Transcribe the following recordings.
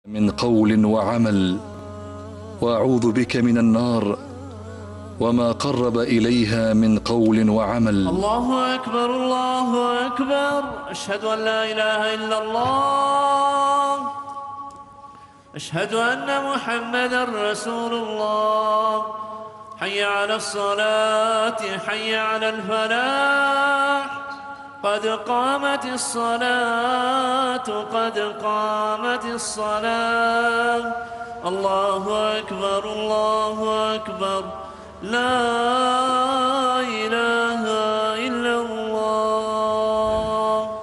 من قول وعمل، وأعوذ بك من النار وما قرب إليها من قول وعمل. الله أكبر الله أكبر، أشهد أن لا إله إلا الله، أشهد أن محمدا رسول الله. حي على الصلاة حي على الفلاح، قد قامت الصلاة قد قامت الصلاة. الله أكبر الله أكبر، لا إله إلا الله.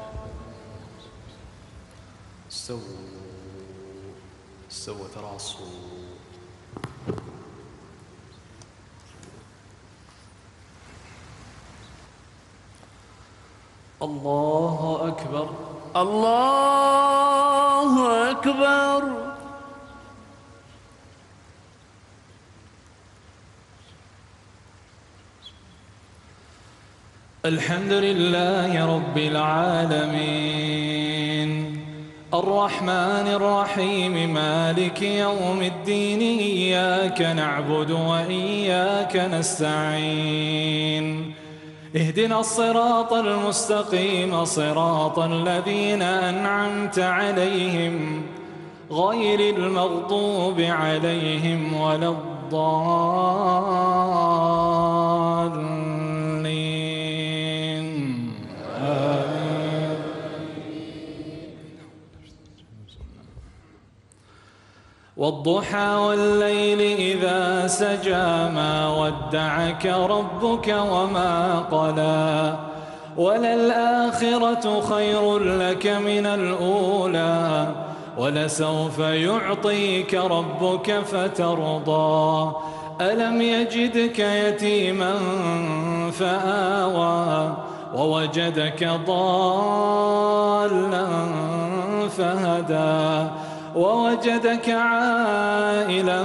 استووا تراصوا. الله أكبر الله أكبر. الحمد لله رب العالمين، الرحمن الرحيم، مالك يوم الدين. إياك نعبد وإياك نستعين، اهدنا الصراط المستقيم، صراط الذين أنعمت عليهم غير المغضوب عليهم ولا الضالين. آمين. والضحى والليل إذا سجى، ما ودعك ربك وما قلى، وللآخرة خير لك من الأولى، ولسوف يعطيك ربك فترضى. ألم يجدك يتيما فآوى، ووجدك ضالا فهدى، ووجدك عائلا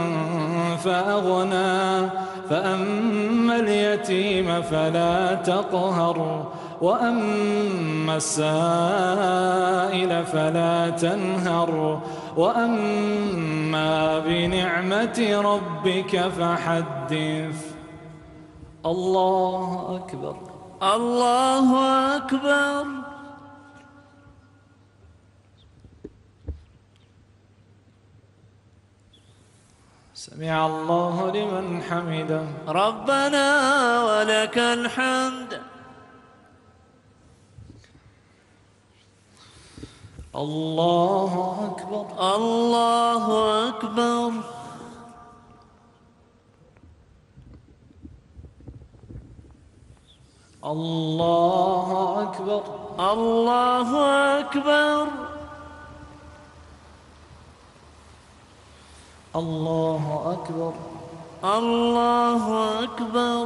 فأغنى. فأما اليتيم فلا تقهر، وأما السائل فلا تنهر، وأما بنعمة ربك فحدث. الله أكبر الله أكبر. سمع الله لمن حمده. ربنا ولك الحمد. الله أكبر الله أكبر. الله أكبر الله أكبر. الله أكبر الله أكبر.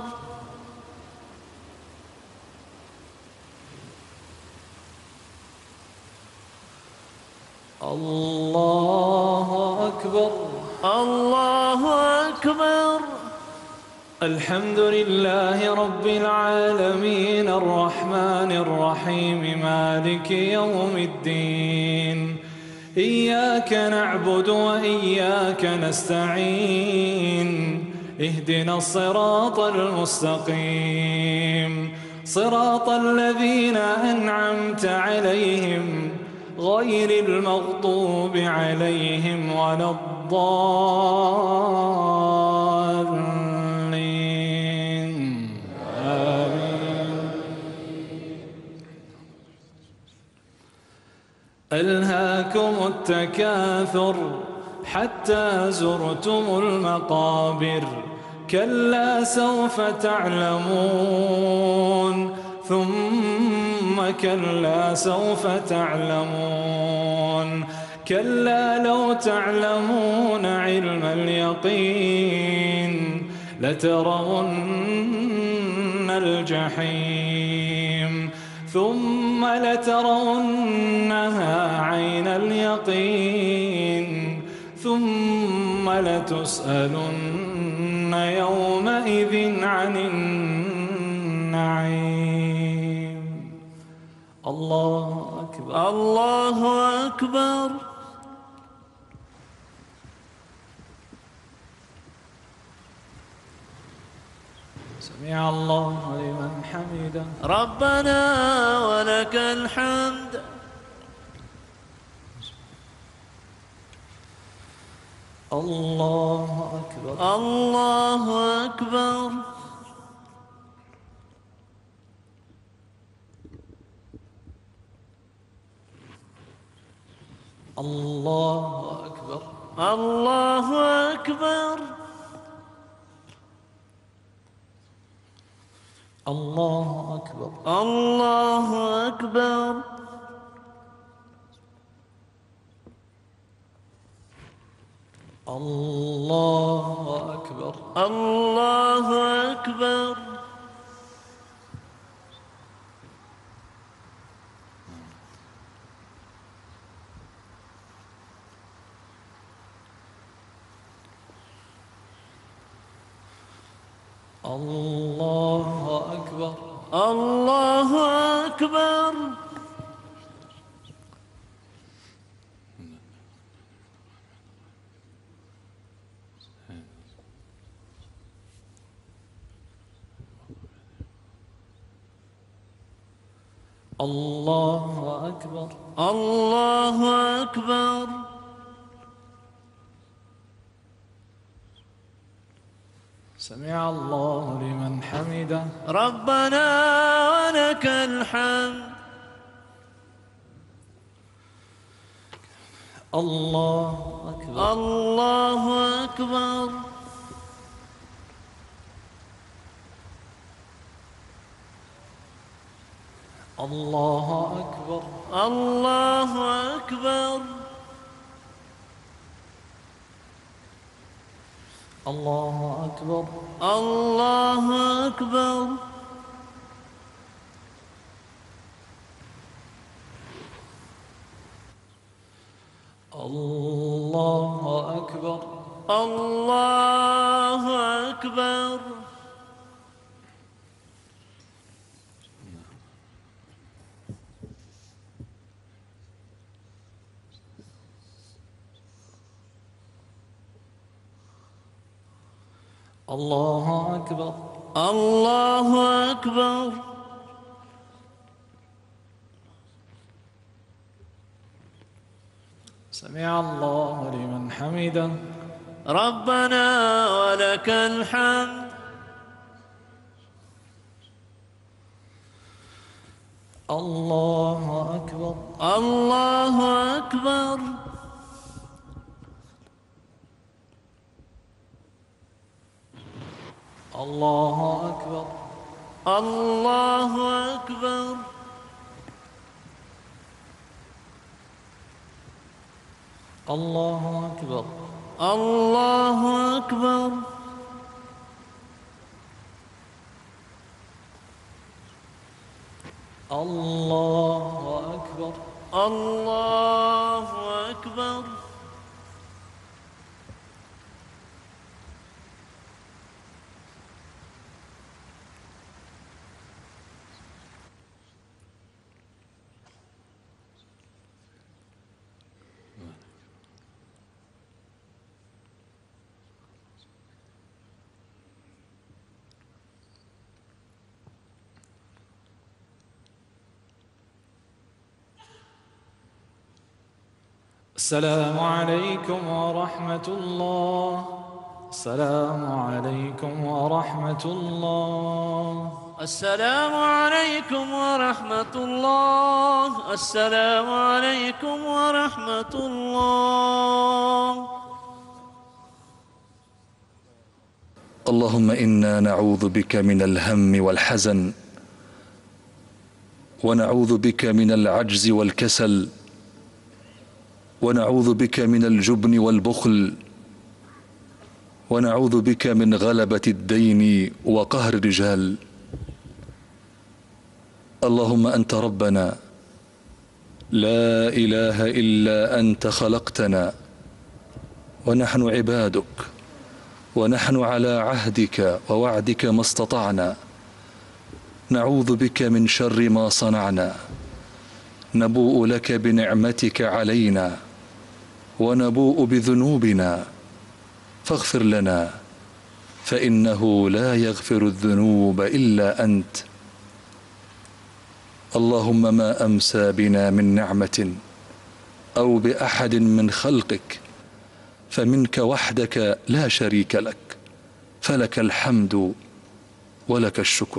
الله أكبر الله أكبر. الحمد لله رب العالمين، الرحمن الرحيم، مالك يوم الدين. إياك نعبد وإياك نستعين، اهدنا الصراط المستقيم، صراط الذين أنعمت عليهم غير المغضوب عليهم ولا الضالين. آمين. ألهاكم التكاثر حتى زرتم المقابر، كلا سوف تعلمون، ثم كلا سوف تعلمون، كلا لو تعلمون علم اليقين لترون الجحيم، ثم لترونها عين اليقين، ثم لتسألن يومئذ عن النعيم. الله أكبر الله أكبر. سمع الله لمن حمده. ربنا ولك الحمد. الله أكبر. الله أكبر. الله أكبر. الله أكبر. الله أكبر. الله أكبر. الله أكبر. الله أكبر. الله أكبر. الله أكبر. الله أكبر. الله أكبر. سمع الله لمن حمده. ربنا ولك الحمد. الله أكبر. الله أكبر. الله أكبر. الله أكبر. الله أكبر. الله أكبر. الله أكبر. الله أكبر. الله أكبر. الله أكبر. سمع الله لمن حمده. ربنا ولك الحمد. الله أكبر. الله أكبر. الله أكبر. الله أكبر. الله أكبر. الله أكبر. الله أكبر. الله أكبر. السلام عليكم ورحمة الله. السلام عليكم ورحمة الله. السلام عليكم ورحمة الله. السلام عليكم ورحمة الله. اللهم إنا نعوذ بك من الهم والحزن، ونعوذ بك من العجز والكسل، ونعوذ بك من الجبن والبخل، ونعوذ بك من غلبة الدين وقهر الرجال. اللهم أنت ربنا لا إله إلا أنت، خلقتنا ونحن عبادك، ونحن على عهدك ووعدك ما استطعنا. نعوذ بك من شر ما صنعنا، نبوء لك بنعمتك علينا ونبوء بذنوبنا، فاغفر لنا فإنه لا يغفر الذنوب إلا أنت. اللهم ما أمسى بنا من نعمة أو بأحد من خلقك فمنك وحدك لا شريك لك، فلك الحمد ولك الشكر.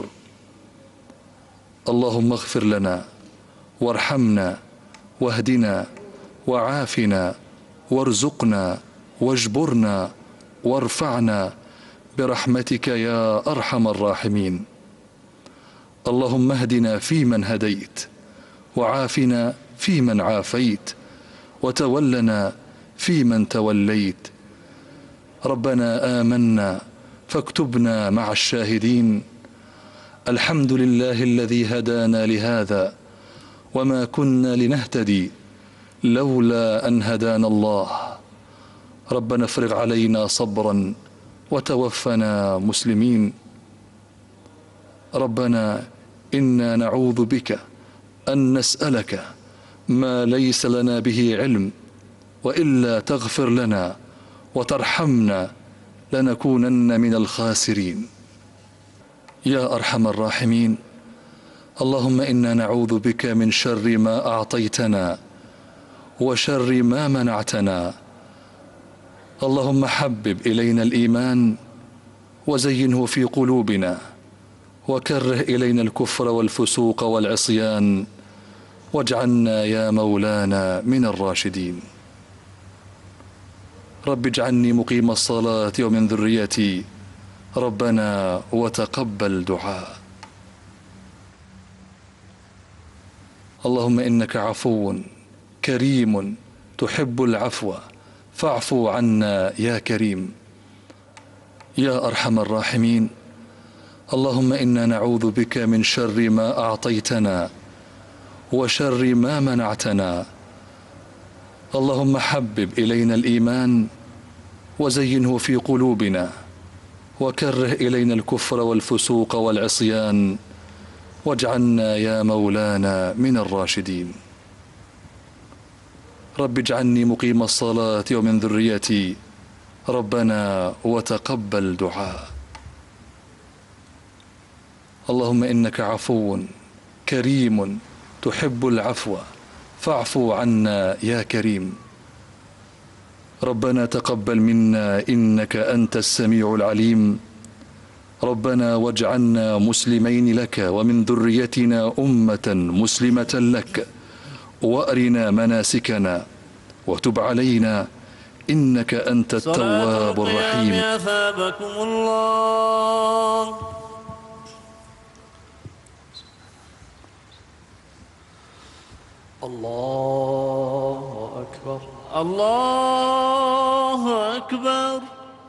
اللهم اغفر لنا وارحمنا واهدنا وعافنا وارزقنا واجبرنا وارفعنا برحمتك يا أرحم الراحمين. اللهم اهدنا فيمن هديت، وعافنا فيمن عافيت، وتولنا فيمن توليت. ربنا آمنا فاكتبنا مع الشاهدين. الحمد لله الذي هدانا لهذا وما كنا لنهتدي لولا أن هدانا الله. ربنا افرغ علينا صبرا وتوفنا مسلمين. ربنا إنا نعوذ بك أن نسألك ما ليس لنا به علم، وإلا تغفر لنا وترحمنا لنكونن من الخاسرين. يا أرحم الراحمين، اللهم إنا نعوذ بك من شر ما أعطيتنا وشر ما منعتنا. اللهم حبب إلينا الإيمان وزينه في قلوبنا، وكره إلينا الكفر والفسوق والعصيان، واجعلنا يا مولانا من الراشدين. رب اجعلني مقيم الصلاة ومن ذريتي، ربنا وتقبل دعاء. اللهم إنك عفو كريم تحب العفو فاعفو عنا يا كريم. يا أرحم الراحمين، اللهم إنا نعوذ بك من شر ما أعطيتنا وشر ما منعتنا. اللهم حبب إلينا الإيمان وزينه في قلوبنا، وكره إلينا الكفر والفسوق والعصيان، واجعلنا يا مولانا من الراشدين. رب اجعلني مقيم الصلاة ومن ذريتي، ربنا وتقبل دعاء. اللهم إنك عفو كريم تحب العفو فاعفو عنا يا كريم. ربنا تقبل منا إنك أنت السميع العليم. ربنا واجعلنا مسلمين لك ومن ذريتنا أمة مسلمة لك، وأرنا مناسكنا وتب علينا إنك أنت التواب الرحيم. أثابكم الله. الله أكبر. الله أكبر.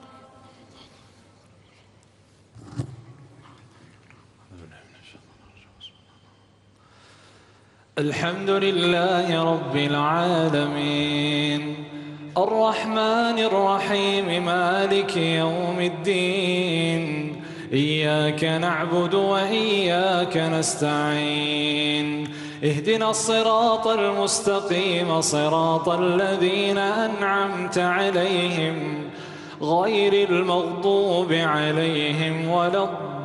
الحمد لله رب العالمين، الرحمن الرحيم، مالك يوم الدين. إياك نعبد وإياك نستعين. اهدنا الصراط المستقيم، صراط الذين أنعمت عليهم غير المغضوب عليهم ولا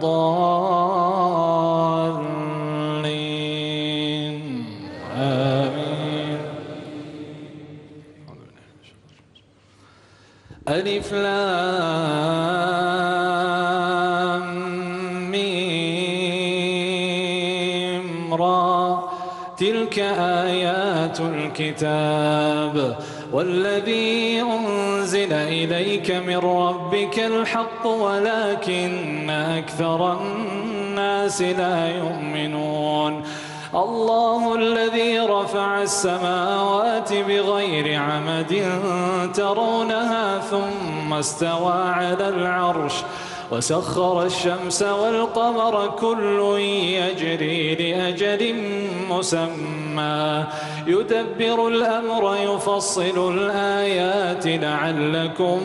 الضالين. آمين. ألف لام ميم را، تلك آيات الكتاب والذي أنزل إليك من ربك الحق ولكن أكثر الناس لا يؤمنون. الله الذي رفع السماوات بغير عمد ترونها ثم استوى على العرش وسخر الشمس والقمر كل يجري لأجل مسمى يدبر الأمر يفصل الآيات لعلكم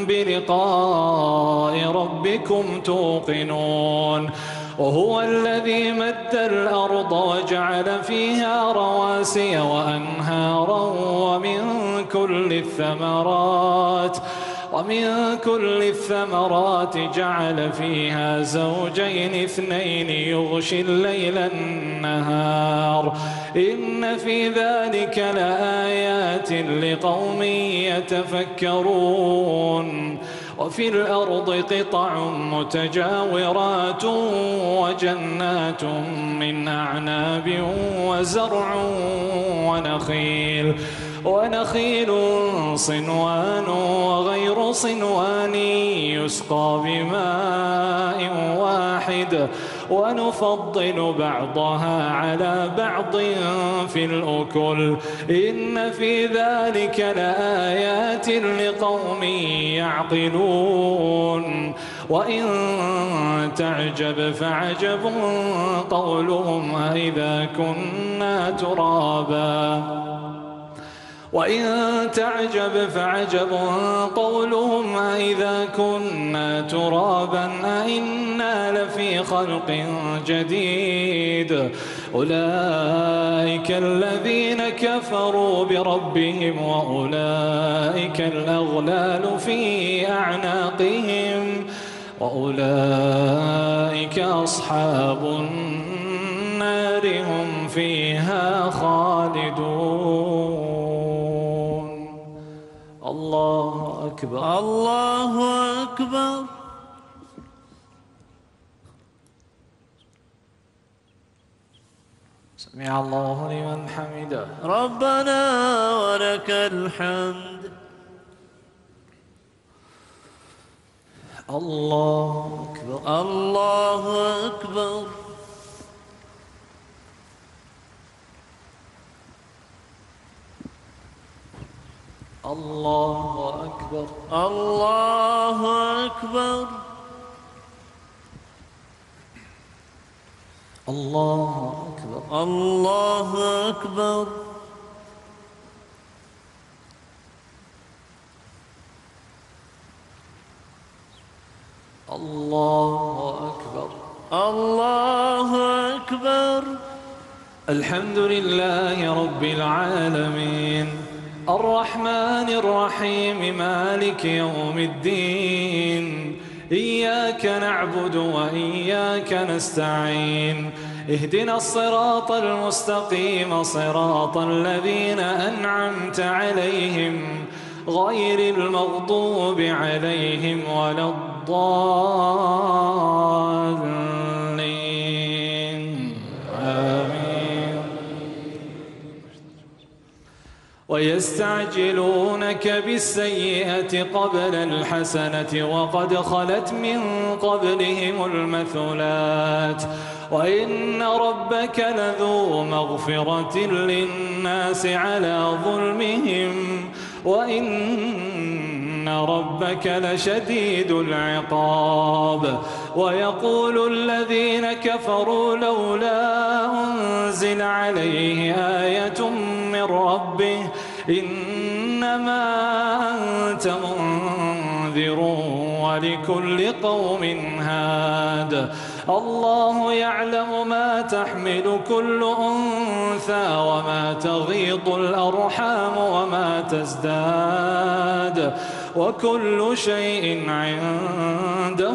بلقاء ربكم توقنون. وهو الذي مد الأرض وجعل فيها رواسي وأنهارا ومن كل الثمرات ومن كل الثمرات جعل فيها زوجين اثنين يغشي الليل النهار إن في ذلك لآيات لقوم يتفكرون وفي الأرض قطع متجاورات وجنات من أعناب وزرع ونخيل صنوان وغير صنوان يسقى بماء واحد ونفضل بعضها على بعض في الأكل إن في ذلك لآيات لقوم يعقلون وإن تعجب فعجب قولهم أإذا كنا ترابا وإن تعجب فعجب قولهم أإذا كنا ترابا أإنا لفي خلق جديد أولئك الذين كفروا بربهم وأولئك الأغلال في أعناقهم وأولئك أصحاب النار هم فيها خالدون الله أكبر الله أكبر سمع الله لمن حمده ربنا ولك الحمد الله أكبر الله أكبر الله أكبر الله أكبر الله أكبر الله أكبر الله أكبر الله أكبر الحمد لله رب العالمين الرحمن الرحيم مالك يوم الدين إياك نعبد وإياك نستعين اهدنا الصراط المستقيم صراط الذين أنعمت عليهم غير المغضوب عليهم ولا الضالين آمين ويستعجلونك بالسيئة قبل الحسنة وقد خلت من قبلهم المثلات وإن ربك لذو مغفرة للناس على ظلمهم وإن ربك لشديد العقاب ويقول الذين كفروا لولا أنزل عليه آية من ربه إنما أنت منذر ولكل قوم هاد الله يعلم ما تحمل كل أنثى وما تغيض الأرحام وما تزداد وكل شيء عنده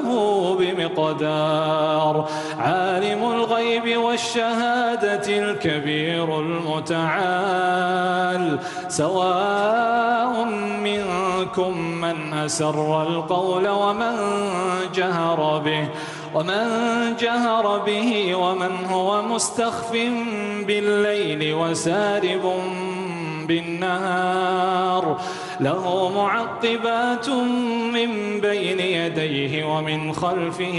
بمقدار عالم الغيب والشهادة الكبير المتعال سواء منكم من أسر القول ومن جهر به ومن هو مستخف بالليل وسارب بالنهار له معقبات من بين يديه ومن خلفه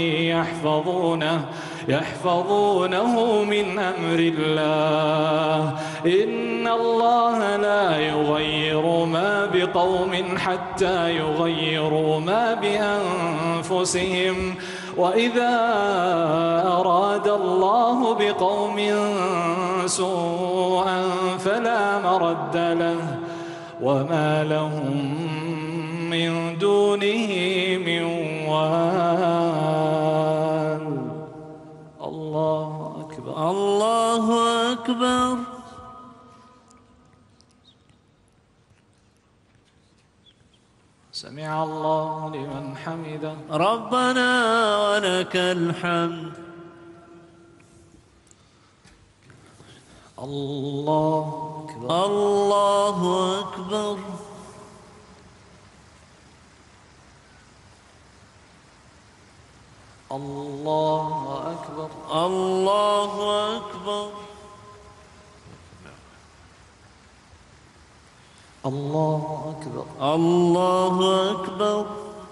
يحفظونه من أمر الله إن الله لا يغير ما بقوم حتى يغيروا ما بأنفسهم وإذا أراد الله بقوم سوءا فلا مرد له وما لهم من دونه من وال الله أكبر الله أكبر سمع الله لمن حمده. ربنا ولك الحمد. الله أكبر. الله أكبر. الله أكبر. الله أكبر. الله أكبر. الله أكبر.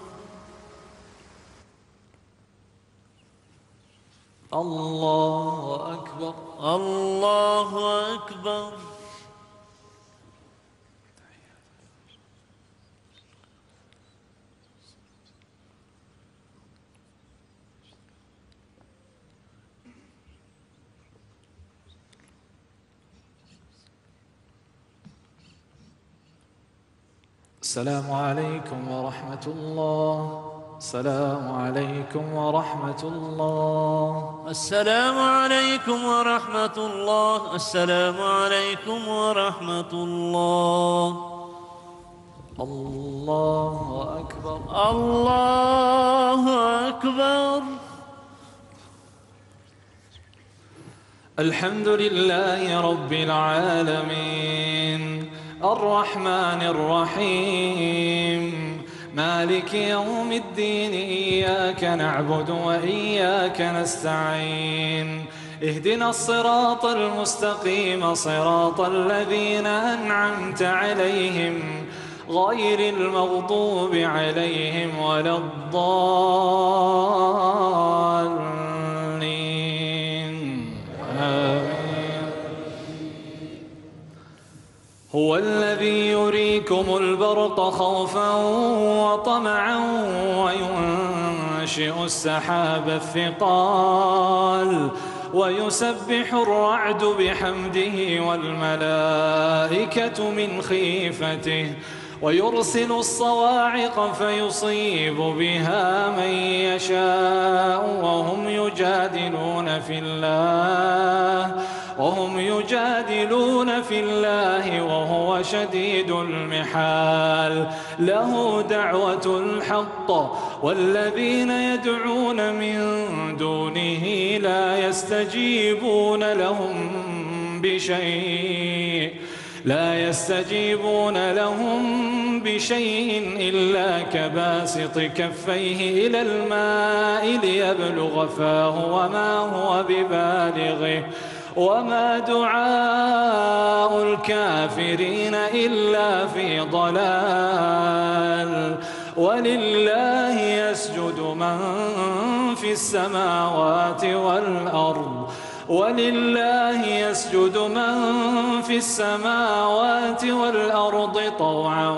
الله أكبر. الله أكبر. السلام عليكم ورحمة الله. السلام عليكم ورحمة الله. السلام عليكم ورحمة الله. السلام عليكم ورحمة الله. الله أكبر. الله أكبر. الحمد لله رب العالمين الرحمن الرحيم مالك يوم الدين. إياك نعبد وإياك نستعين. اهدنا الصراط المستقيم صراط الذين أنعمت عليهم غير المغضوب عليهم ولا الضالين. آمين. هو الذي يريكم البرق خوفا وطمعا وينشئ السحاب الثقال ويسبح الرعد بحمده والملائكة من خيفته ويرسل الصواعق فيصيب بها من يشاء وهم يجادلون في الله وهو شديد المحال. له دعوة الحق والذين يدعون من دونه لا يستجيبون لهم بشيء إلا كباسط كفيه إلى الماء ليبلغ فاه وما هو ببالغه وما دعاء الكافرين إلا في ضلال. ولله يسجد من في السماوات والأرض طوعا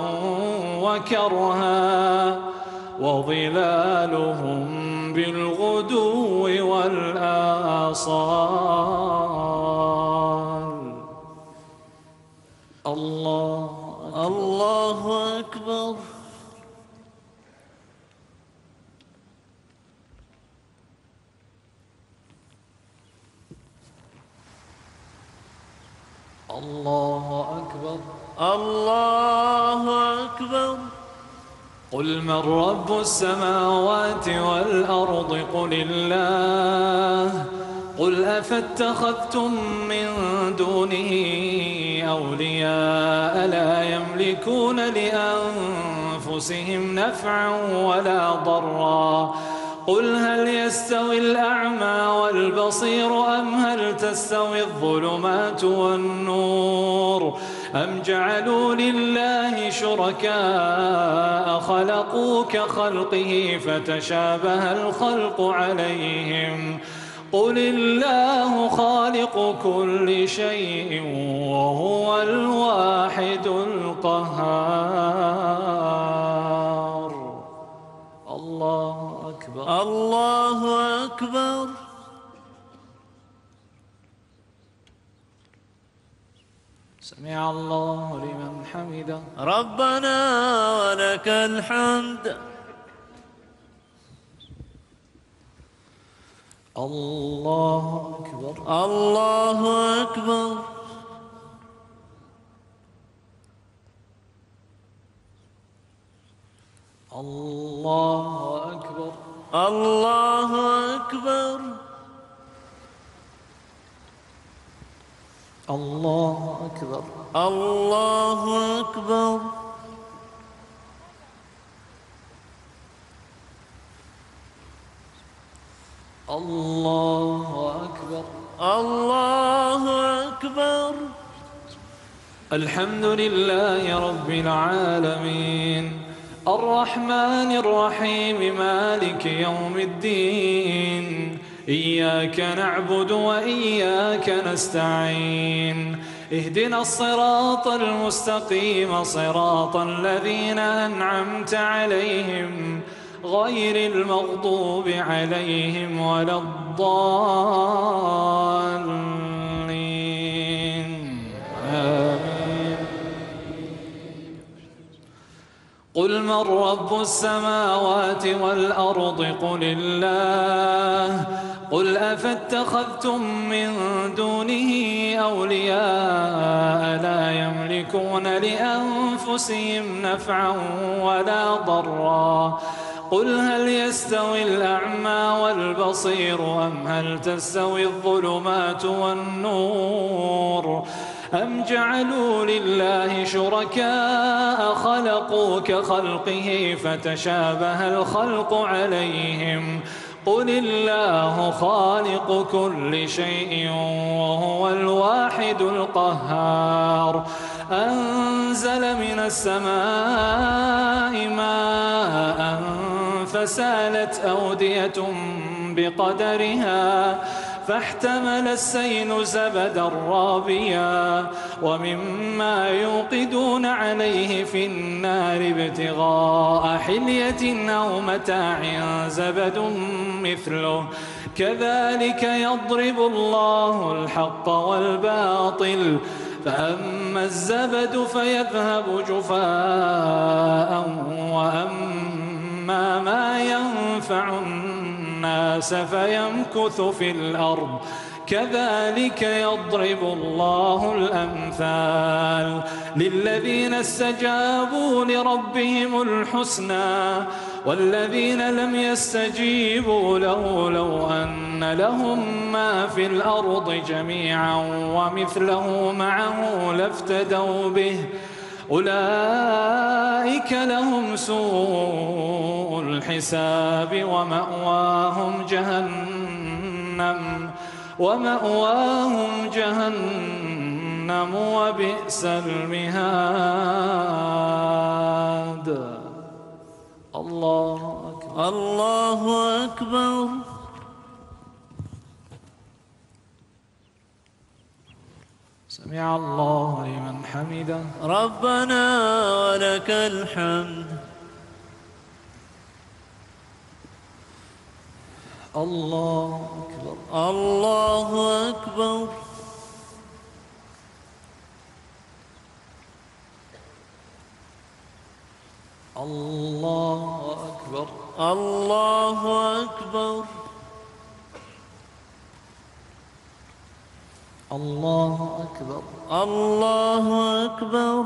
وكرها وظلالهم بالغدو والآصال. الله أكبر. الله أكبر. الله أكبر. قل من رب السماوات والأرض قل الله. قل أفاتخذتم من دونه أولياء لا يملكون لأنفسهم نفعا ولا ضرا. قل هل يستوي الأعمى والبصير أم هل تستوي الظلمات والنور أم جعلوا لله شركاء خلقوا كخلقه فتشابه الخلق عليهم. قل الله خالق كل شيء وهو الواحد القهار. الله أكبر. الله أكبر. سمع الله لمن حمده. ربنا ولك الحمد. الله أكبر. الله أكبر. الله أكبر. الله أكبر. الله أكبر. الله أكبر. الله أكبر. الله أكبر. الحمد لله رب العالمين الرحمن الرحيم مالك يوم الدين إياك نعبد وإياك نستعين اهدنا الصراط المستقيم صراط الذين أنعمت عليهم غير المغضوب عليهم ولا الضالين آمين. قل من رب السماوات والأرض قل الله قل أفاتخذتم من دونه أولياء لا يملكون لأنفسهم نفعا ولا ضرا قل هل يستوي الأعمى والبصير أم هل تستوي الظلمات والنور أم جعلوا لله شركاء خلقوا كخلقه فتشابه الخلق عليهم قل الله خالق كل شيء وهو الواحد القهار أنزل من السماء ماء فسالت أودية بقدرها فاحتمل السيل زبدا رابيا ومما يوقدون عليه في النار ابتغاء حلية أو متاع زبد مثله كذلك يضرب الله الحق والباطل فأما الزبد فيذهب جفاء وأما ما ينفع الناس فيمكث في الأرض كذلك يضرب الله الأمثال للذين استجابوا لربهم الحسنى والذين لم يستجيبوا له لو أن لهم ما في الأرض جميعا ومثله معه لافتدوا به أولئك لهم سوء الحساب ومأواهم جهنم وبئس المهاد. الله أكبر. الله أكبر. سمع الله لمن حمده. ربنا ولك الحمد. الله أكبر. الله أكبر. الله أكبر. الله أكبر. الله أكبر. الله أكبر.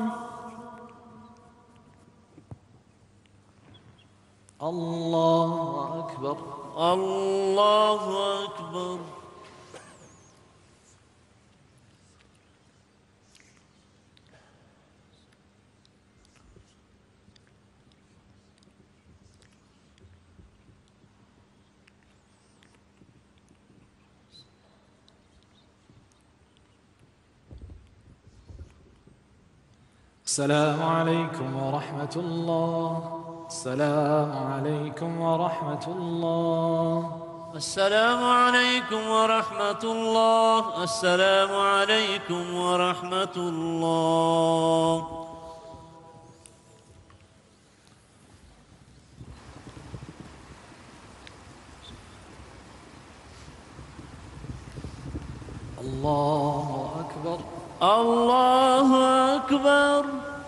الله أكبر. الله أكبر. السلام عليكم ورحمة الله. السلام عليكم ورحمة الله. السلام عليكم ورحمة الله. السلام عليكم ورحمة الله. الله أكبر. الله أكبر.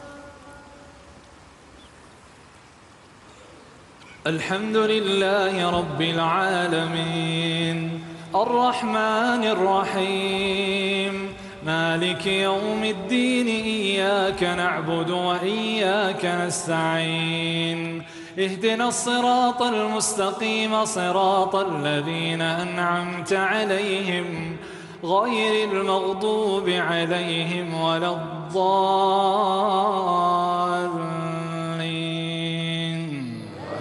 الحمد لله رب العالمين الرحمن الرحيم مالك يوم الدين إياك نعبد وإياك نستعين اهدنا الصراط المستقيم صراط الذين أنعمت عليهم غير المغضوب عليهم ولا الضالين.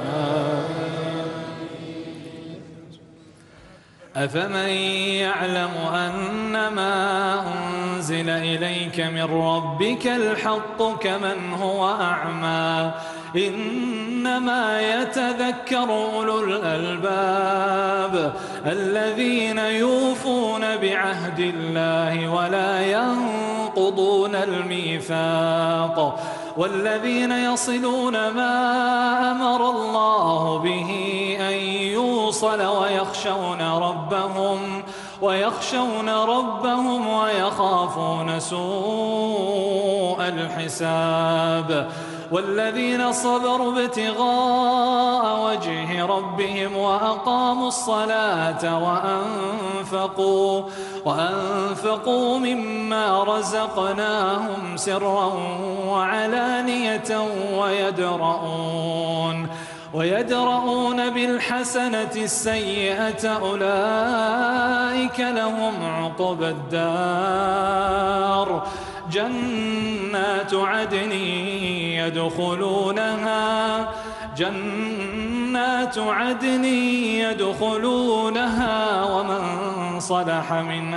أفمن يعلم أنما أنزل إليك من ربك الحق كمن هو أعمى إنما يتذكر أولو الألباب الذين يوفون بعهد الله ولا ينقضون الميثاق والذين يصلون ما أمر الله به أن يوصل ويخشون ربهم ويخافون سوء الحساب والذين صبروا ابتغاء وجه ربهم وأقاموا الصلاة وأنفقوا مما رزقناهم سرا وعلانية ويدرؤون بالحسنة السيئة أولئك لهم عقبى الدار جنات عدن يدخلونها ومن صلح من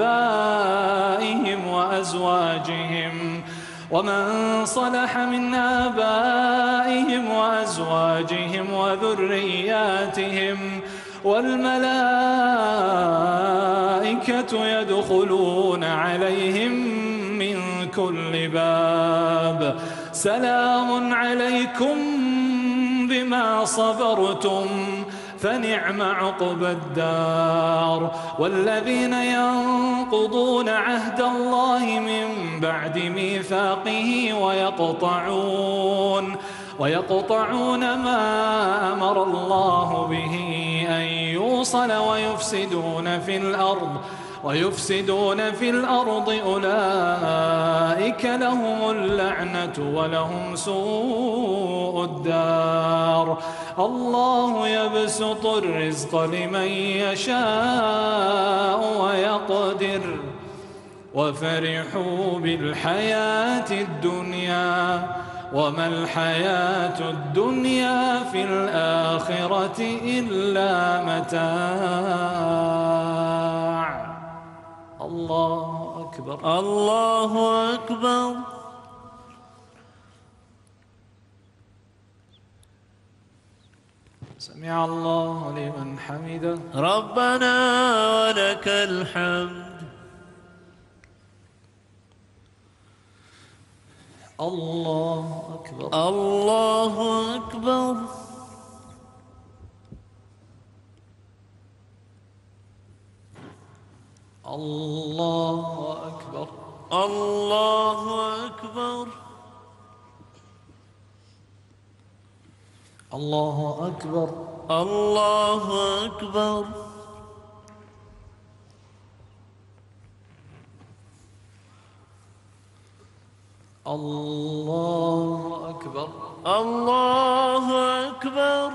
آبائهم وأزواجهم وذرياتهم والملائكة يدخلون عليهم من كل باب سلام عليكم بما صبرتم فنعم عقبى الدار. والذين ينقضون عهد الله من بعد ميثاقه ويقطعون ما أمر الله به أن يوصل ويفسدون في الأرض أولئك لهم اللعنة ولهم سوء الدار. الله يبسط الرزق لمن يشاء ويقدر وفرحوا بالحياة الدنيا وما الحياة الدنيا في الآخرة إلا متاع. الله أكبر. الله أكبر. سمع الله لمن حمده. ربنا ولك الحمد. الله أكبر. الله أكبر. الله أكبر. الله أكبر. الله أكبر. الله أكبر. الله أكبر. الله أكبر.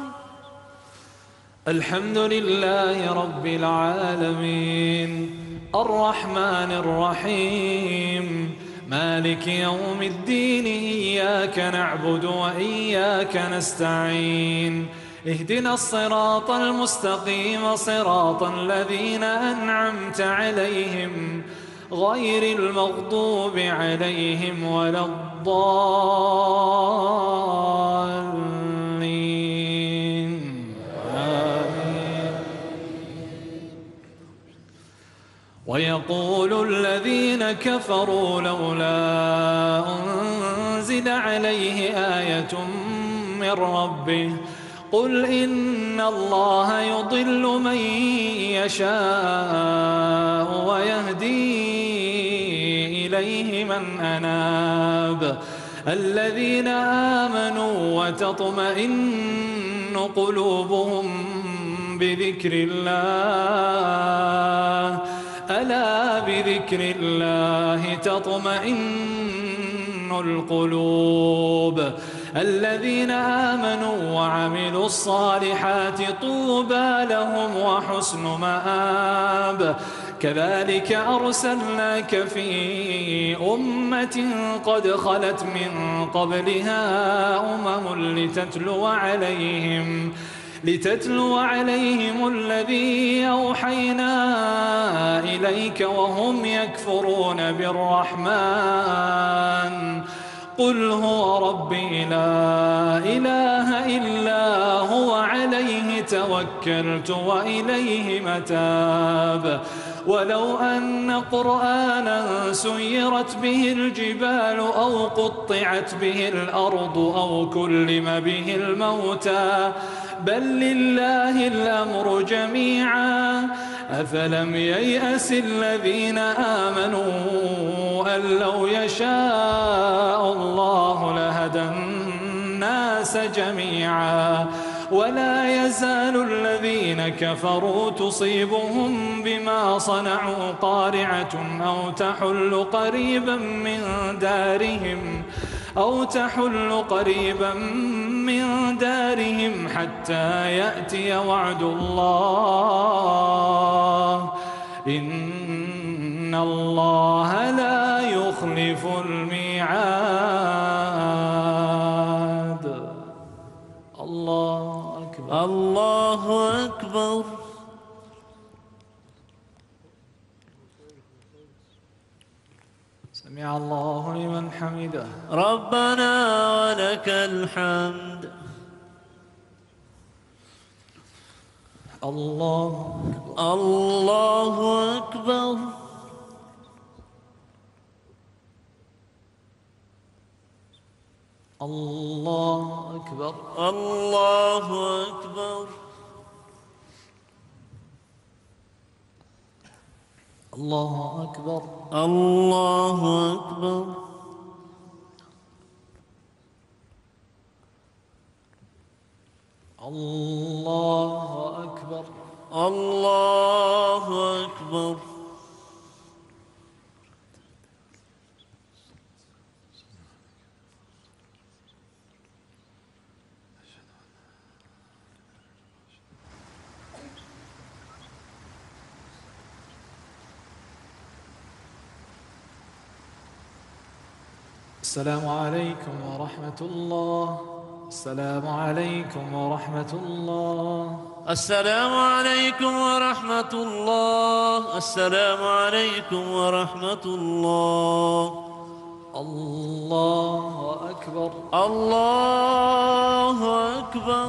الحمد لله رب العالمين الرحمن الرحيم مالك يوم الدين إياك نعبد وإياك نستعين اهدنا الصراط المستقيم صراط الذين أنعمت عليهم غير المغضوب عليهم ولا الضالين. آمين. ويقول الذين كفروا لولا أنزل عليه آية من ربه قل إن الله يضل من يشاء ويهدي إليه من أناب الذين آمنوا وتطمئن قلوبهم بذكر الله ألا بذكر الله تطمئن القلوب. الذين آمنوا وعملوا الصالحات طوبى لهم وحسن مآب. كذلك أرسلناك في أمة قد خلت من قبلها لتتلو عليهم الذي أوحينا إليك وهم يكفرون بالرحمن. قل هو ربي لا إله إلا هو عليه توكلت وإليه متاب. ولو أن قرآنا سيرت به الجبال أو قطعت به الأرض أو كلم به الموتى بل لله الأمر جميعا. أفلم ييأس الذين آمنوا أن لو يشاء الله لهدى الناس جميعا. ولا يزال الذين كفروا تصيبهم بما صنعوا قارعة أو تحل قريبا من دارهم حتى يأتي وعد الله إن الله لا يخلف الميعاد. الله أكبر. الله أكبر. سمع الله لمن حمده. ربنا ولك الحمد. الله أكبر. الله أكبر. الله أكبر. الله أكبر. الله أكبر. الله أكبر. الله أكبر. الله أكبر. السلام عليكم ورحمة الله. السلام عليكم ورحمة الله. السلام عليكم ورحمة الله. السلام عليكم ورحمة الله. الله أكبر. الله أكبر.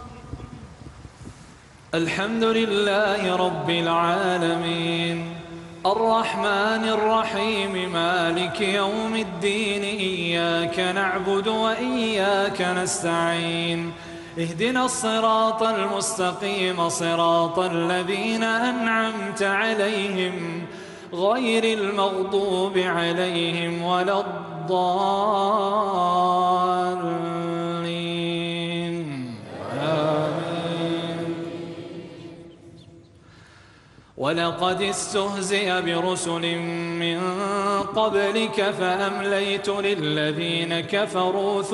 الحمد لله رب العالمين الرحمن الرحيم مالك يوم الدين. إياك نعبد وإياك نستعين. اهدنا الصراط المستقيم صراط الذين أنعمت عليهم غير المغضوب عليهم ولا الضالين. آمين. ولقد استهزئ برسل من قبلك فأمليت للذين كفروا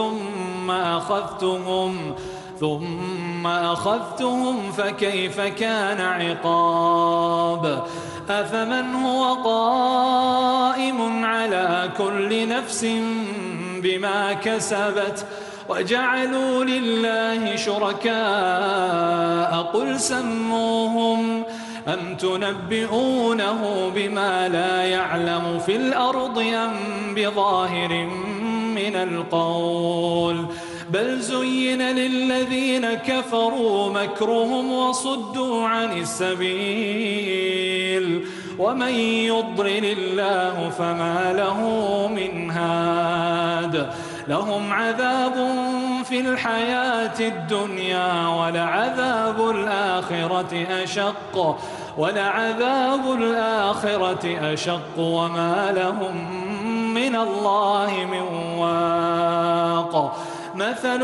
ثم أخذتهم فكيف كان عقاب. أفمن هو قائم على كل نفس بما كسبت وجعلوا لله شركاء قل سموهم أم تنبئونه بما لا يعلم في الأرض أم بظاهر من القول بل زين للذين كفروا مكرهم وصدوا عن السبيل ومن يضلل الله فما له من هاد. لهم عذاب في الحياة الدنيا ولعذاب الآخرة أشق وما لهم من الله من واق. مثل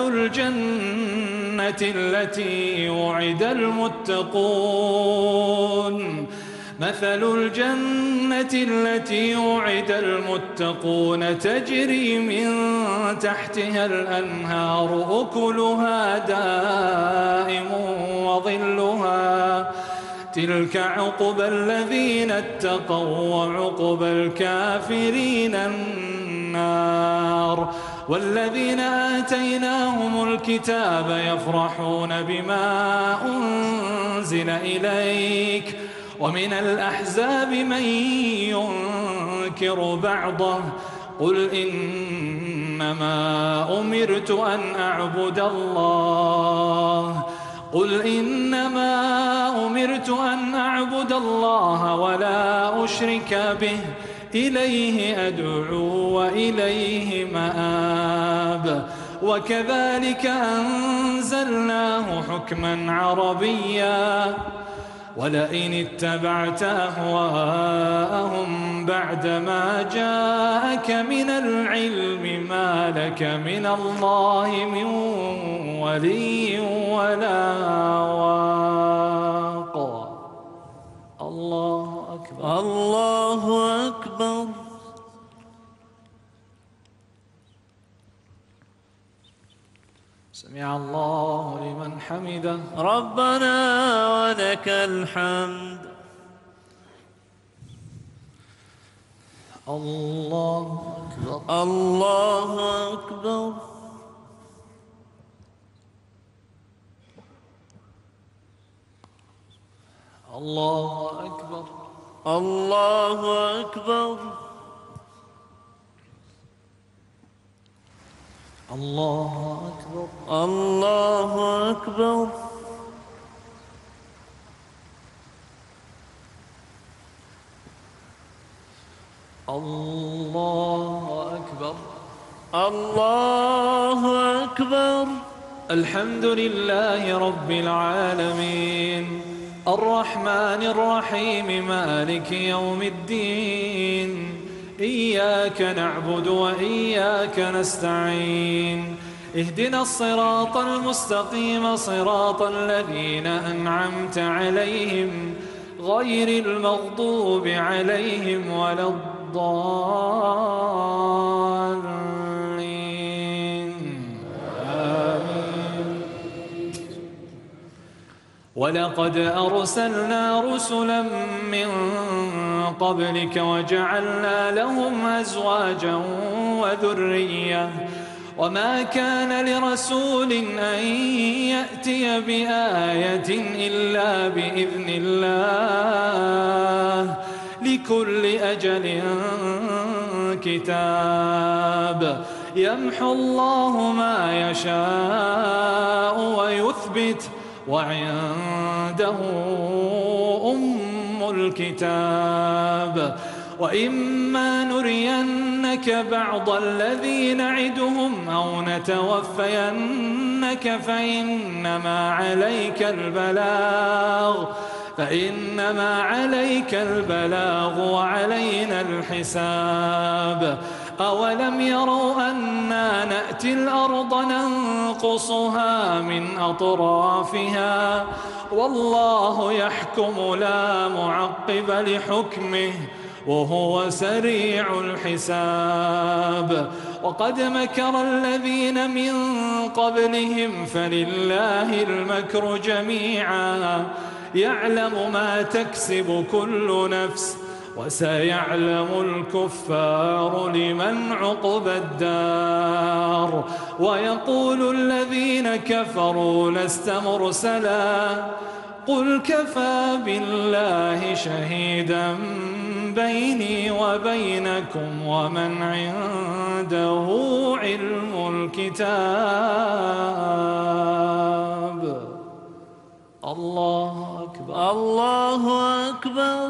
الجنة التي وعد المتقون مثل الجنة التي وعد المتقون تجري من تحتها الأنهار أكلها دائم وظلها تلك عقبى الذين اتقوا وعقبى الكافرين النار والذين آتيناهم الكتاب يفرحون بما أنزل إليك ومن الأحزاب من ينكر بعضه قل إنما أمرت أن أعبد الله ولا أشرك به إليه أدعو وإليه مآب وكذلك أنزلناه حكما عربيا ولئن اتبعت أهواءهم بعدما جاءك من العلم ما لك من الله من ولي ولا واق. الله أكبر. الله أكبر. سمع الله لمن حمده. ربنا ولك الحمد. الله أكبر. الله أكبر. الله أكبر. الله أكبر. الله أكبر. الله أكبر. الله أكبر. الله أكبر. الحمد لله رب العالمين الرحمن الرحيم مالك يوم الدين إياك نعبد وإياك نستعين اهدنا الصراط المستقيم صراط الذين أنعمت عليهم غير المغضوب عليهم ولا الضالين آمين. ولقد أرسلنا رسلا من قبلك وجعلنا لهم أزواجا وذرية وما كان لرسول أن يأتي بآية إلا بإذن الله لكل أجل كتاب يمحو الله ما يشاء ويثبت وعنده أم الكتاب وإما نرينك بعض الذي نعدهم أو نتوفينك فإنما عليك البلاغ وعلينا الحساب أولم يروا أنا نأتي الأرض ننقصها من أطرافها والله يحكم لا معقب لحكمه وهو سريع الحساب وقد مكر الذين من قبلهم فلله المكر جميعا يعلم ما تكسب كل نفس وسيعلم الكفار لمن عقبى الدار ويقول الذين كفروا لست مرسلا قل كفى بالله شهيدا بيني وبينكم ومن عنده علم الكتاب. الله أكبر. الله أكبر.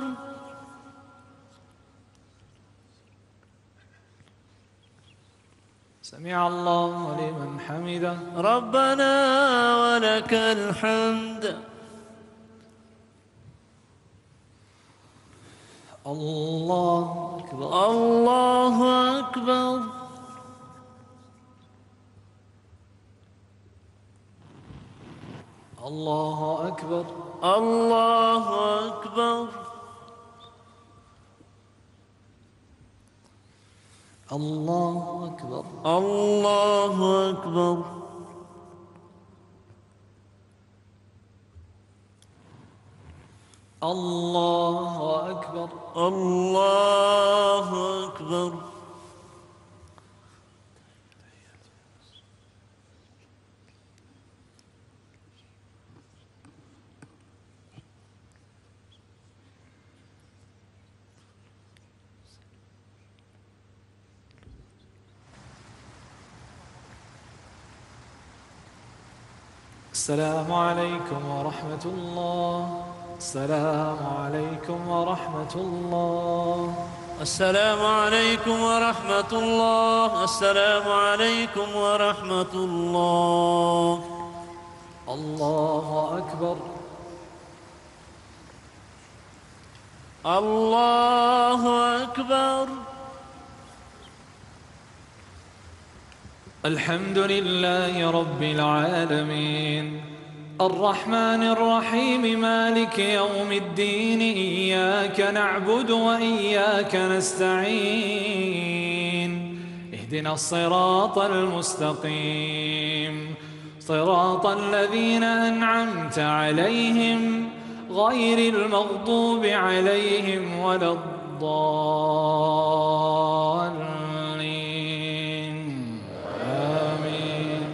سمع الله لمن حمده. ربنا ولك الحمد. الله أكبر. الله أكبر. الله أكبر. الله أكبر. الله أكبر. الله أكبر. الله أكبر. الله أكبر. السلام عليكم ورحمة الله. السلام عليكم ورحمة الله. السلام عليكم ورحمة الله. السلام عليكم ورحمة الله. الله أكبر. الله أكبر. الحمد لله رب العالمين الرحمن الرحيم مالك يوم الدين إياك نعبد وإياك نستعين اهدنا الصراط المستقيم صراط الذين أنعمت عليهم غير المغضوب عليهم ولا الضالين آمين.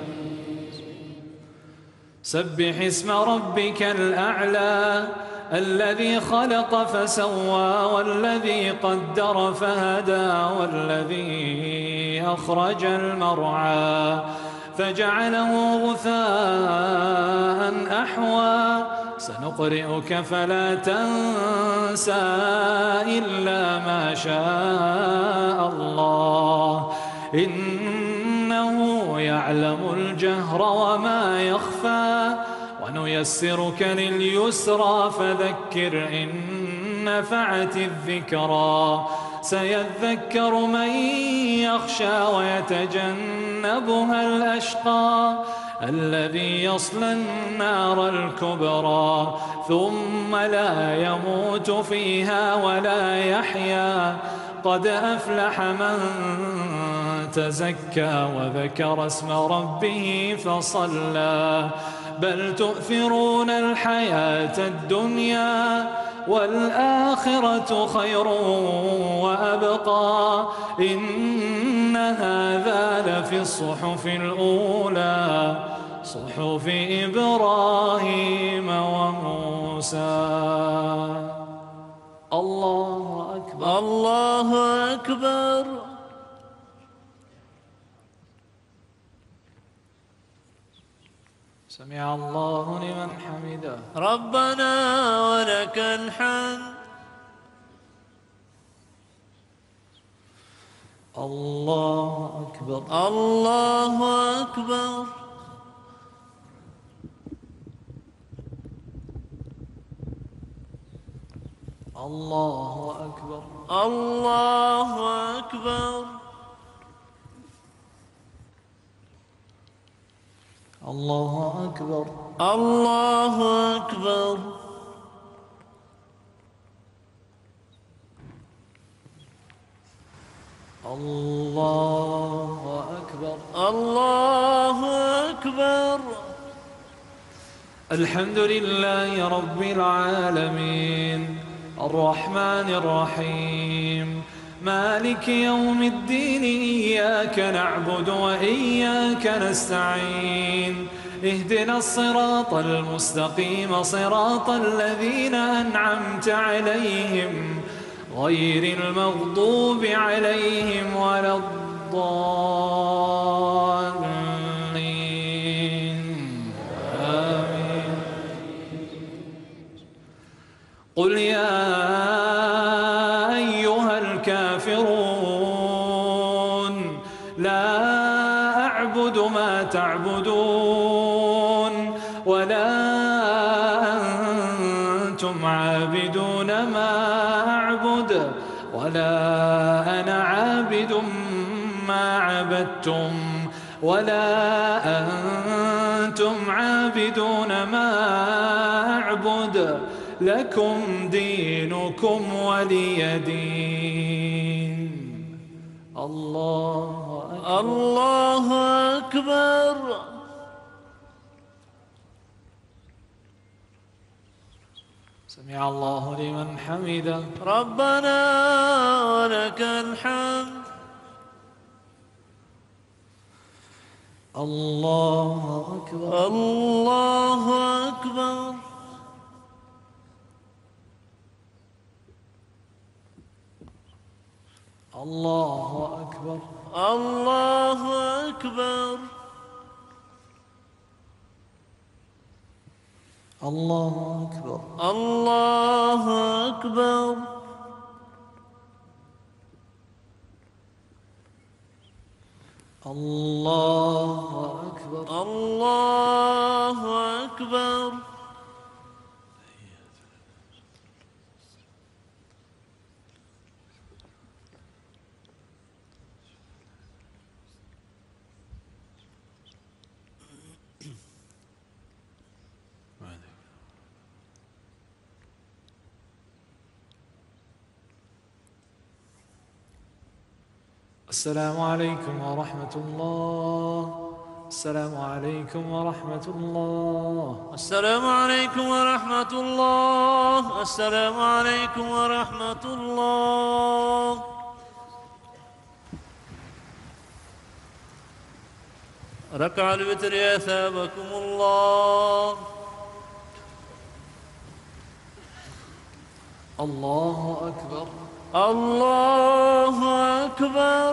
سبح اسم ربك الأعلى الذي خلق فسوى والذي قدر فهدى والذي أخرج المرعى فجعله غثاء أحوى سنقرئك فلا تنسى إلا ما شاء الله إنه يعلم الجهر وما يخفى ونيسرك لليسرى فذكر إن نفعت الذكرى سيذكر من يخشى ويتجنبها الأشقى الذي يصلى النار الكبرى ثم لا يموت فيها ولا يحيا قد أفلح من تزكى وذكر اسم ربه فصلى بل تؤثرون الحياة الدنيا والآخرة خير وأبقى إن هذا لفي الصحف الأولى صحف إبراهيم وموسى. الله أكبر. الله أكبر. سمع الله لمن حمده. ربنا ولك الحمد. الله أكبر. الله أكبر. الله أكبر. الله أكبر. الله أكبر. الله أكبر. الله أكبر. الله أكبر. الحمد لله رب العالمين الرحمن الرحيم مالك يوم الدين إياك نعبد وإياك نستعين اهدنا الصراط المستقيم صراط الذين أنعمت عليهم غير المغضوب عليهم ولا الضالين آمين. قل يا أيها الكافرون لا أعبد ما تعبدون ولا أنتم عابدون ما أعبد ولا أنا عابد ما عبدتم ولا أنتم عابدون ما أعبد لكم دينكم ولي دين. الله أكبر. الله أكبر. سمع الله لمن حمده. ربنا ولك الحمد. الله أكبر. الله أكبر. الله أكبر. الله أكبر. الله أكبر. الله أكبر. الله أكبر. الله أكبر. السلام عليكم ورحمة الله. السلام عليكم ورحمة الله. السلام عليكم ورحمة الله. السلام عليكم ورحمة الله. ركع الوتر يا ثابكم الله. الله أكبر. الله أكبر.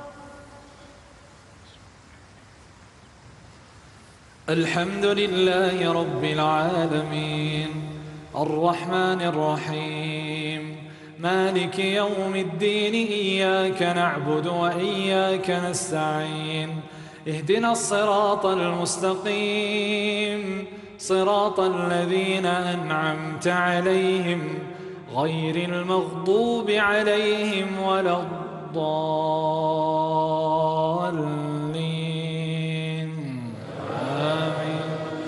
الحمد لله رب العالمين الرحمن الرحيم مالك يوم الدين إياك نعبد وإياك نستعين اهدنا الصراط المستقيم صراط الذين أنعمت عليهم غير المغضوب عليهم ولا الضالين آمين.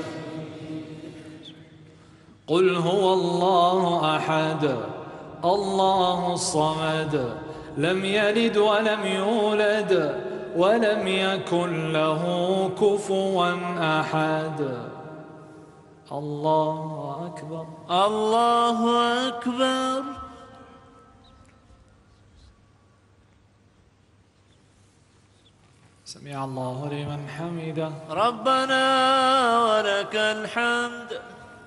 قل هو الله أحد الله الصمد لم يلد ولم يولد ولم يكن له كفوا أحد. الله أكبر. الله أكبر. سمع الله لمن حمده. ربنا ولك الحمد.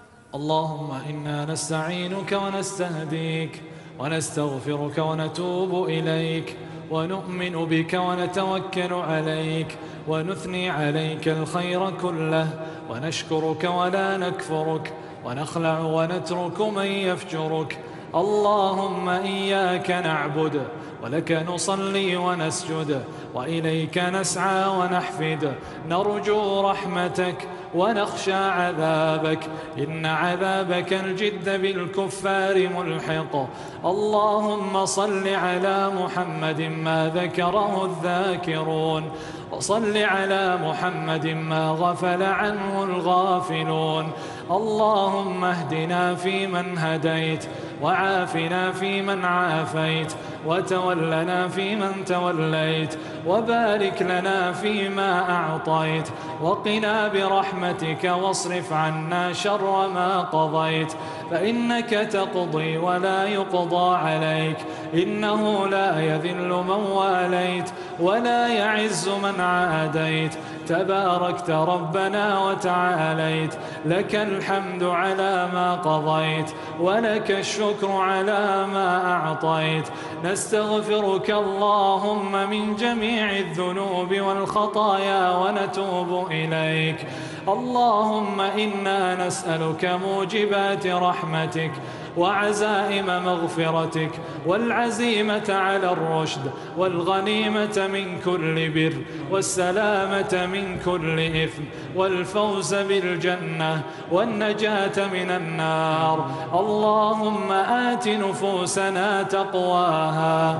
اللهم إنا نستعينك ونستهديك ونستغفرك ونتوب إليك ونؤمن بك ونتوكل عليك ونثني عليك الخير كله ونشكرك ولا نكفرك ونخلع ونترك من يفجرك. اللهم إياك نعبد ولك نصلي ونسجد وإليك نسعى ونحفد نرجو رحمتك ونخشى عذابك إن عذابك الجد بالكفار ملحق. اللهم صل على محمد ما ذكره الذاكرون وصل على محمد ما غفل عنه الغافلون. اللهم اهدنا فيمن هديت وعافنا فيمن عافيت وتولنا فيمن توليت وبارك لنا فيما أعطيت وقنا برحمتك واصرف عنا شر ما قضيت فإنك تقضي ولا يقضى عليك إنه لا يذل من واليت ولا يعز من عاديت تباركت ربنا وتعاليت. لك الحمد على ما قضيت ولك الشكر على ما أعطيت. نستغفرك اللهم من جميع الذنوب والخطايا ونتوب إليك. اللهم إنا نسألك موجبات رحمتك وعزائم مغفرتك والعزيمة على الرشد والغنيمة من كل بر والسلامة من كل إثم والفوز بالجنة والنجاة من النار. اللهم آت نفوسنا تقواها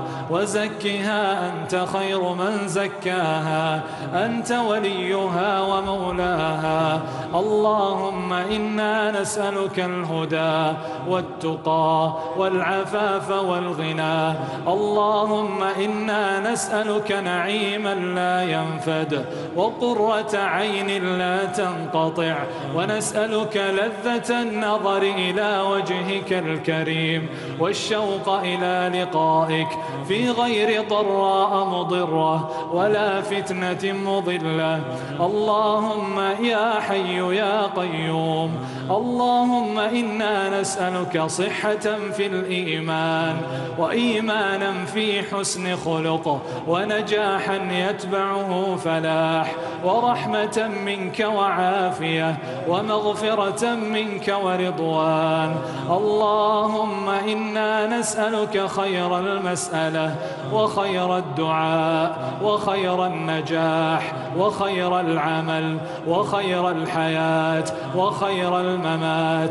وزكها أنت خير من زكاها أنت وليها ومولاها. اللهم إنا نسألك الهدى والتقى والتقى والعفاف والغنى. اللهم إنا نسألك نعيما لا ينفد وقرة عين لا تنقطع، ونسألك لذة النظر إلى وجهك الكريم والشوق إلى لقائك في غير ضراء مضرة ولا فتنة مضلة. اللهم يا حي يا قيوم، اللهم إنا نسألك صحة في الإيمان وإيمانا في حسن خلق ونجاحا يتبعه فلاح ورحمة منك وعافية ومغفرة منك ورضوان. اللهم إنا نسألك خير المسألة وخير الدعاء وخير النجاح وخير العمل وخير الحياة وخير الممات.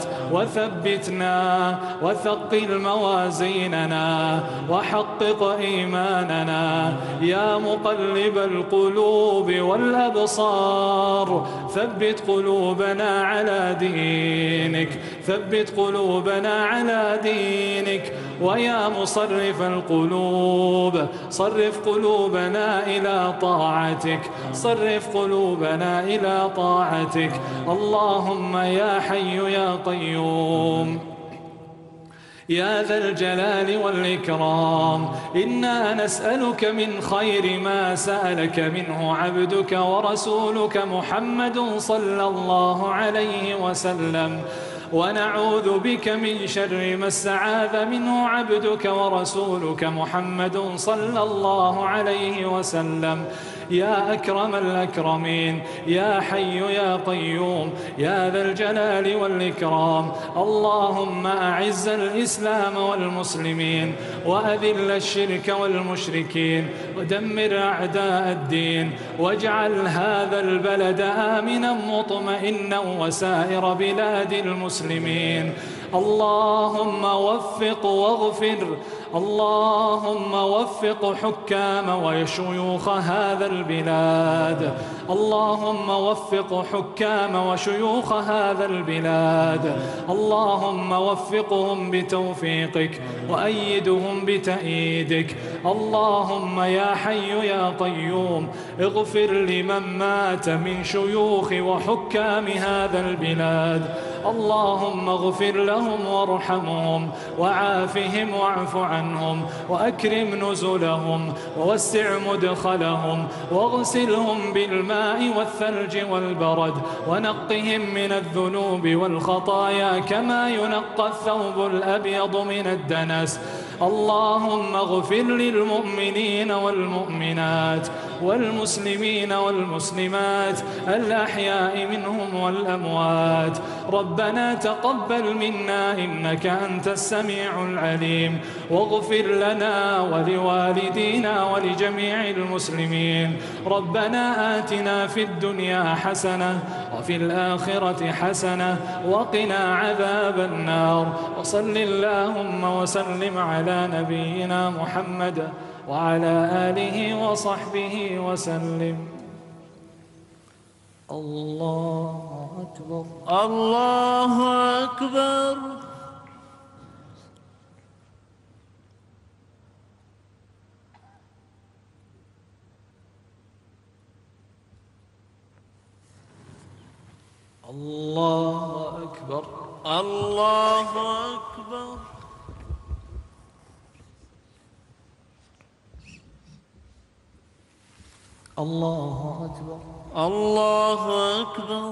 وثبتنا وثقل موازيننا وحقق إيماننا يا مقلب القلوب والأبصار. ثبت قلوبنا على دينك، ثبت قلوبنا على دينك. ويا مصرف القلوب صرف قلوبنا إلى طاعتك، صرف قلوبنا إلى طاعتك. اللهم يا حي يا قيوم يا ذا الجلال والإكرام، إنا نسألك من خير ما سألك منه عبدك ورسولك محمد صلى الله عليه وسلم، ونعوذ بك من شر ما استعاذ منه عبدك ورسولك محمد صلى الله عليه وسلم. يا أكرم الأكرمين يا حي يا قيوم يا ذا الجلال والإكرام، اللهم أعز الإسلام والمسلمين وأذل الشرك والمشركين ودمر أعداء الدين، واجعل هذا البلد آمنا مطمئنا وسائر بلاد المسلمين. اللهم وفق واغفر، اللهم وفق حكام وشيوخ هذا البلاد، اللهم وفق حكام وشيوخ هذا البلاد، اللهم وفقهم بتوفيقك وأيدهم بتأييدك. اللهم يا حي يا قيوم اغفر لمن مات من شيوخ وحكام هذا البلاد، اللهم اغفر لهم وارحمهم وعافهم واعف عنهم وأكرم نزلهم ووسع مدخلهم واغسلهم بالماء والثلج والبرد ونقهم من الذنوب والخطايا كما ينقى الثوب الأبيض من الدنس. اللهم اغفر للمؤمنين والمؤمنات والمسلمين والمسلمات الأحياء منهم والأموات. ربنا تقبل منا إنك أنت السميع العليم، واغفر لنا ولوالدينا ولجميع المسلمين. ربنا آتنا في الدنيا حسنة وفي الآخرة حسنة وقنا عذاب النار. وصل اللهم وسلم على نبينا محمد وعلى آله وصحبه وسلم. الله أكبر الله أكبر. الله أكبر الله أكبر. الله أكبر الله أكبر.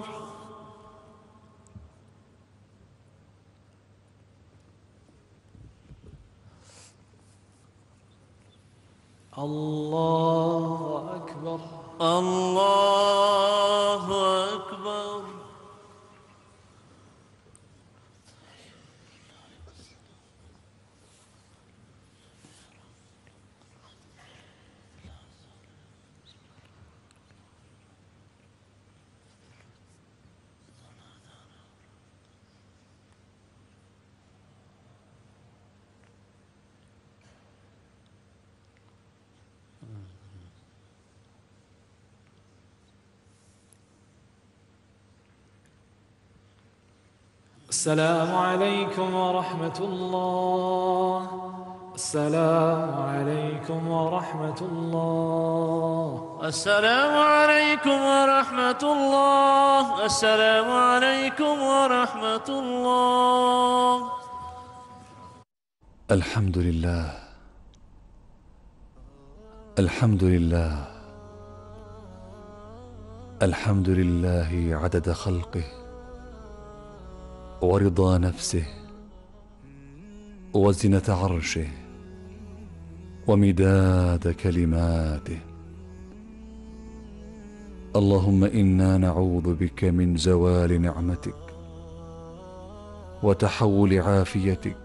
الله أكبر الله أكبر. السلام عليكم ورحمة الله. السلام عليكم ورحمة الله. السلام عليكم ورحمة الله. السلام عليكم ورحمة الله. الحمد لله، الحمد لله، الحمد لله عدد خلقه ورضا نفسه وزنة عرشه ومداد كلماته. اللهم إنا نعوذ بك من زوال نعمتك وتحول عافيتك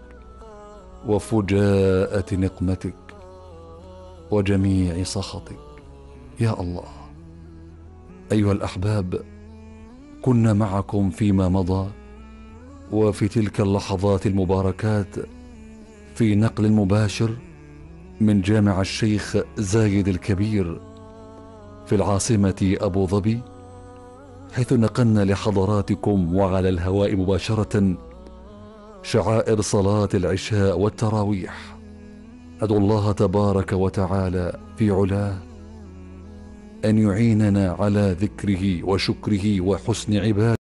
وفجاءة نقمتك وجميع سخطك يا الله. أيها الأحباب، كنا معكم فيما مضى وفي تلك اللحظات المباركات في نقل مباشر من جامع الشيخ زايد الكبير في العاصمة أبو ظبي، حيث نقلنا لحضراتكم وعلى الهواء مباشرة شعائر صلاة العشاء والتراويح. أدعو الله تبارك وتعالى في علاه أن يعيننا على ذكره وشكره وحسن عبادته